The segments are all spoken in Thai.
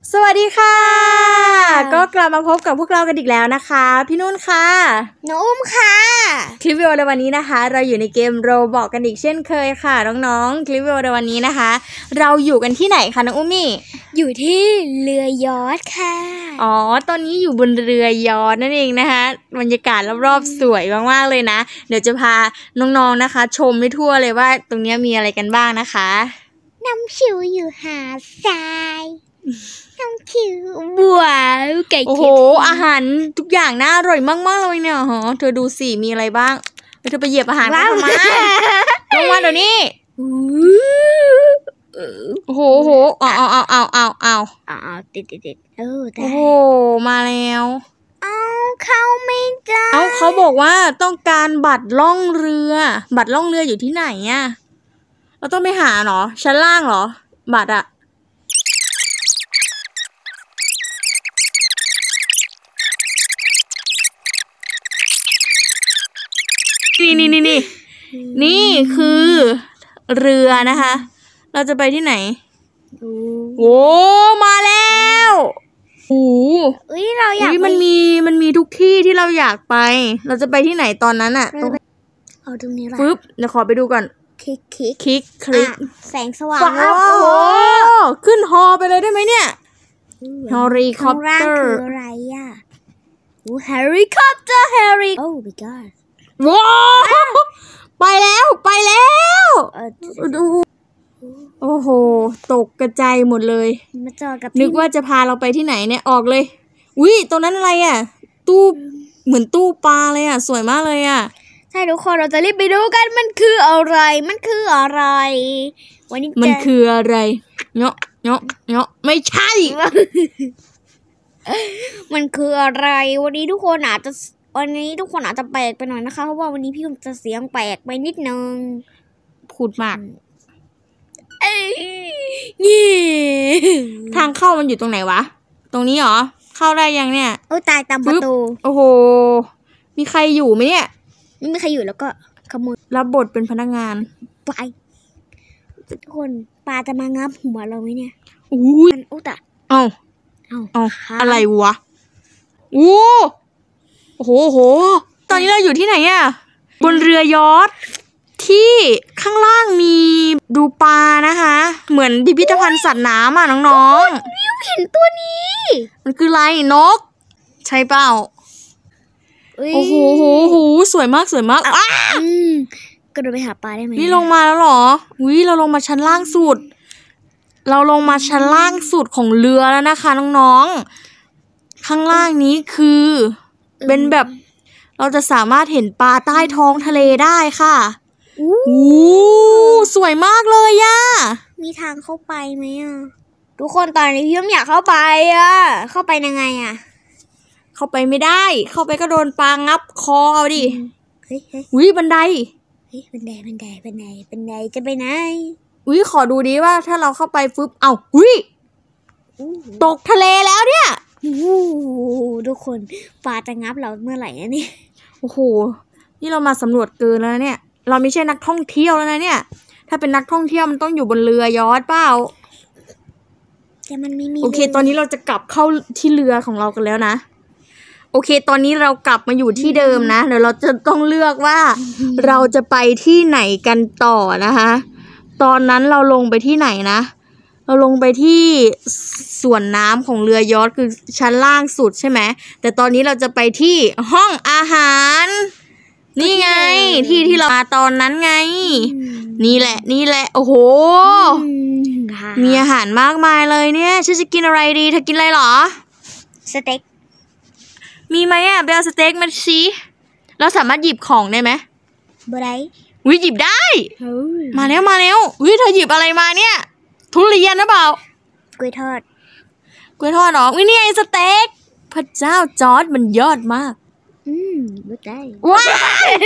สวัสดีค่ะก็กลับมาพบกับพวกเรากันอีกแล้วนะคะพี่นุ่นค่ะน้องอุ้มค่ะคลิปวิดีโอในวันนี้นะคะเราอยู่ในเกมโรบอกกันอีกเช่นเคยค่ะน้องๆคลิปวิดีโอในวันนี้นะคะเราอยู่กันที่ไหนคะน้องอุ้มมี่อยู่ที่เรือยอชต์ค่ะอ๋อตอนนี้อยู่บนเรือยอชต์นั่นเองนะคะบรรยากาศรอบๆสวยมากๆเลยนะเดี๋ยวจะพาน้องๆนะคะชมให้ทั่วเลยว่าตรงนี้มีอะไรกันบ้างนะคะน้ำชิวอยู่หาดทรายน้ำชิวบัวไก่เค็มโอ้โหอาหารทุกอย่างน่าอร่อยมากๆเลยเนี่ยเธอดูสิมีอะไรบ้างเธอไปเหยียบอาหารมาทำไมลงมาเดี๋ยวนี้โอ้โหเอาติดโอ้โหมาแล้วเข้าไม่ได้เขาบอกว่าต้องการบัตรล่องเรือบัตรล่องเรืออยู่ที่ไหนอ่ะเราต้องไปหาเหรอชั้นล่างเหรอบัตรอะนี่คือเรือนะคะเราจะไปที่ไหนโอ้มาแล้วโอ้เราอยากมันมีทุกที่ที่เราอยากไปเราจะไปที่ไหนตอนนั้นอะตรงนี้แหละปึ๊บเดี๋ยวขอไปดูก่อนคลิกแสงสว่างโอ้โหขึ้นฮอไปเลยได้ไหมเนี่ยเฮลิคอปเตอร์คืออะไรอะเฮลิคอปเตอร์โอ้ my god ว้าวไปแล้วโอ้โหตกกระจายหมดเลยมาจอกับนึกว่าจะพาเราไปที่ไหนเนี่ยออกเลยอุ้ยตรงนั้นอะไรอ่ะตู้เหมือนตู้ปลาเลยอ่ะสวยมากเลยอ่ะใช่ทุกคนเราจะรีบไปดูกันมันคืออะไรวันนี้มันคืออะไรเนาะไม่ใช่มันคืออะไรวันนี้ทุกคนอาจจะแปลกไปหน่อยนะคะเพราะว่าวันนี้พี่จะเสียงแปลกไปนิดนึงพูดมากนี่ทางเข้ามันอยู่ตรงไหนวะตรงนี้เหรอเข้าได้ยังเนี่ยตายตามประตูโอ้โหมีใครอยู่ไหมเนี่ยไม่มีใครอยู่แล้วก็ขโมยรับบทเป็นพนักงานไปทุกคนปลาจะมางับหัวเราไหมเนี่ยอุ้ยเอาอะไรวะโอ้โหตอนนี้เราอยู่ที่ไหนอ่ะบนเรือยอชต์ที่ข้างล่างมีดูปลานะคะเหมือนพิพิธภัณฑ์สัตว์น้ำอ่ะน้องๆวิวเห็นตัวนี้มันคืออะไรนกใช่เปล่าโอ้โหสวยมากก็เดินไปหาปลาได้ไหมนี่ลงมาแล้วเหรอเราลงมาชั้นล่างสุดของเรือแล้วนะคะน้องๆข้างล่างนี้คือเป็นแบบเราจะสามารถเห็นปลาใต้ท้องทะเลได้ค่ะสวยมากเลยย่ามีทางเข้าไปไหมอ่ะทุกคนตอนนี้พี่อยากเข้าไปอ่ะเข้าไปยังไงอ่ะเข้าไปไม่ได้เข้าไปก็โดนปลางับคอเอาดิบันไดบันไดจะไปไหนขอดูดิว่าถ้าเราเข้าไปฟึบตกทะเลแล้วเนี่ยทุกคนปลาจะงับเราเมื่อไหร่นี่โอ้โหนี่เรามาสำรวจเกินแล้วเนี่ยเราไม่ใช่นักท่องเที่ยวแล้วนะเนี่ยถ้าเป็นนักท่องเที่ยวมันต้องอยู่บนเรือยอชต์เปล่าแต่มันไม่มีโอเคตอนนี้เราจะกลับเข้าที่เรือของเรากันแล้วนะโอเคตอนนี้เรากลับมาอยู่ที่เดิมนะเดี๋ยวเราจะต้องเลือกว่าเราจะไปที่ไหนกันต่อนะคะตอนนั้นเราลงไปที่ไหนนะเราลงไปที่ส่วนน้ำของเรือยอชต์คือชั้นล่างสุดใช่ไหมแต่ตอนนี้เราจะไปที่ห้องอาหารนี่ไงที่เรามาตอนนั้นไงนี่แหละโอ้โหมีอาหารมากมายเลยเนี่ยฉันจะกินอะไรดีเธอกินอะไรหรอสเต็กมีไหมอ่ะไปเอาสเต็กมาสิเราสามารถหยิบของได้ไหมบ่ได้หยิบได้มาแล้วเธอหยิบอะไรมาเนี่ยทุเรียนหรือเปล่ากล้วยทอดหรอนี่ไงสเต็กพระเจ้าจอร์จมันยอดมากไม่ได้ว้าว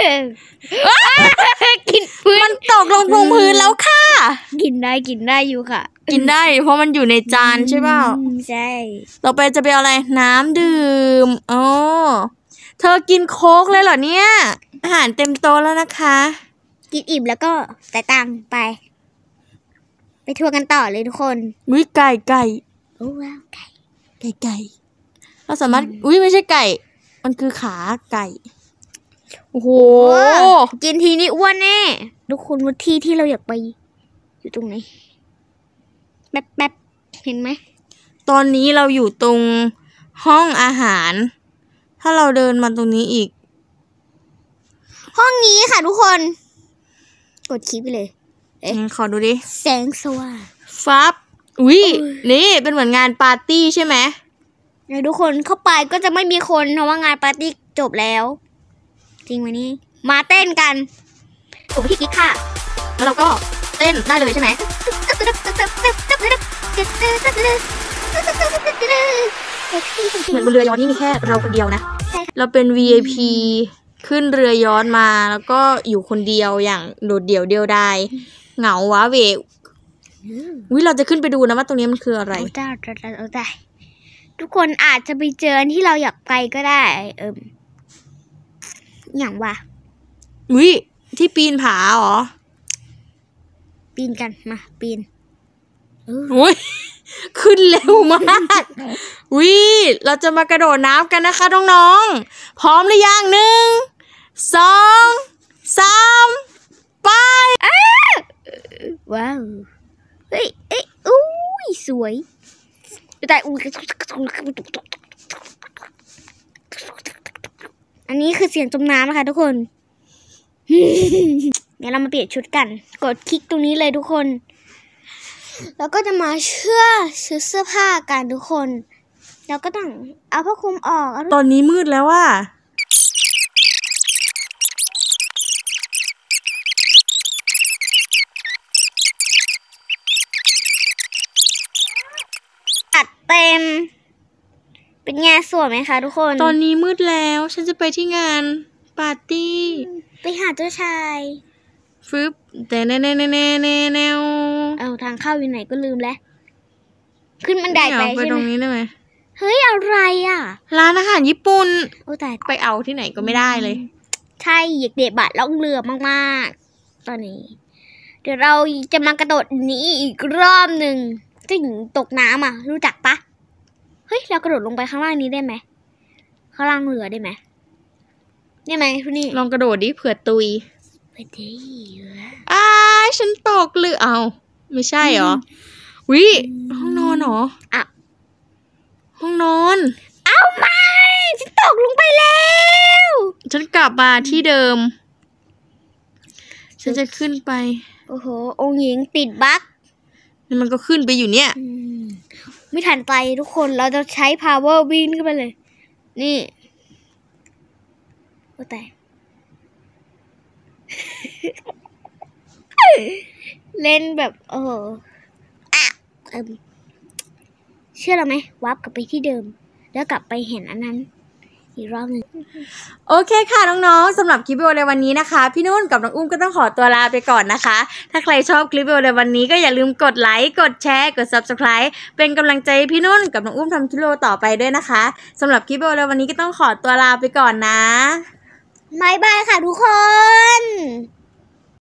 กินพื้นมันตกลงพื้นแล้วค่ะกินได้อยู่ค่ะกินได้เพราะมันอยู่ในจานใช่เปล่าใช่ต่อไปจะไปเอาอะไรน้ำดื่มเธอกินโค้กเลยเหรอเนี่ยอาหารเต็มโต๊ะแล้วนะคะกินอิ่มแล้วก็จ่ายตังค์ไปทัวร์กันต่อเลยทุกคนไก่โอ้ว้าวไก่ไก่เราสามารถอุ้ยไม่ใช่ไก่มันคือขาไก่โอ้โหกินทีนี้อ้วนแน่ทุกคนว่าที่เราอยากไปอยู่ตรงไหนแป๊บเห็นไหมตอนนี้เราอยู่ตรงห้องอาหารถ้าเราเดินมาตรงนี้อีกห้องนี้ค่ะทุกคนกดคลิปไปเลยขอดูดิแสงสว่างฟับอุ้ยนี่เป็นเหมือนงานปาร์ตี้ใช่ไหมทุกคนเข้าไปก็จะไม่มีคนเพราะว่างานปาร์ตี้จบแล้วจริงไหมนี่มาเต้นกันผมพี่กิ๊กค่ะแล้วเราก็เต้นได้เลยใช่ไหมเหมือนบนเรือยอชต์นี่มีแค่เราคนเดียวนะเราเป็น VIP ขึ้นเรือยอชต์มาแล้วก็อยู่คนเดียวอย่างโดดเดี่ยวเดียวดายเหงาว้าเหวเราจะขึ้นไปดูนะว่าตรงนี้มันคืออะไรได้ทุกคนอาจจะไปเจอที่เราอยากไปก็ได้อย่างว่าที่ปีนผาเหรอปีนกันมาปีนขึ้นเร็วมากเราจะมากระโดดน้ำกันนะคะน้องๆพร้อมหรือยัง1 2 3ไปว้าวอุ้ยสวยแต่อันนี้คือเสียงจมน้ำนะคะทุกคนเดี๋ยวเรามาเปลี่ยนชุดกันกดคลิกตรงนี้เลยทุกคนแล้วก็จะมาซื้อเสื้อผ้ากันทุกคนแล้วก็ต้องเอาผ้าคลุมออกตอนนี้มืดแล้วว่าตัดเต็มเป็นไงสวยไหมคะทุกคนตอนนี้มืดแล้วฉันจะไปที่งานปาร์ตี้ไปหาเจ้าชายแต่แน่เอาทางเข้าอยู่ไหนก็ลืมแล้วขึ้นบันไดไปใช่ไหมตรงนี้ได้ไหมเฮ้ยอะไรอ่ะร้านอาหารญี่ปุ่นแต่ไปเอาที่ไหนก็ไม่ได้เลยใช่อยากเดะบัตรล่องเรือมากๆตอนนี้เดี๋ยวเราจะมากระโดดนี้อีกรอบหนึ่งจะถึงตกน้ำอ่ะรู้จักปะเฮ้ยเรากระโดดลงไปข้างล่างนี้ได้ไหมข้างล่างเรือได้ไหมทุนี่ลองกระโดดดิเผื่อตุยไปดิฉันตกหรือเอาไม่ใช่หรอห้องนอนหรอห้องนอนเอาไม่ฉันตกลงไปแล้วฉันกลับมาที่เดิมฉันจะขึ้นไปโอ้โหองค์หญิงติดบั๊กมันก็ขึ้นไปอยู่เนี่ยไม่ทันไปทุกคนเราจะใช้ power วิ่งขึ้นไปเลยนี่แต่เล่นแบบเชื่อเราไหมวาร์ปกลับไปที่เดิมแล้วกลับไปเห็นอันนั้นอีกรอบหนึ่งโอเคค่ะน้องๆสำหรับคลิปวิดีโอในวันนี้นะคะพี่นุ่นกับน้องอุ้มก็ต้องขอตัวลาไปก่อนนะคะถ้าใครชอบคลิปวิดีโอในวันนี้ก็อย่าลืมกดไลค์กดแชร์กด Subscribe เป็นกำลังใจให้พี่นุ่นกับน้องอุ้มทำคลิปวิดีโอต่อไปด้วยนะคะสำหรับคลิปวิดีโอในวันนี้ก็ต้องขอตัวลาไปก่อนนะบ๊ายบายค่ะทุกคน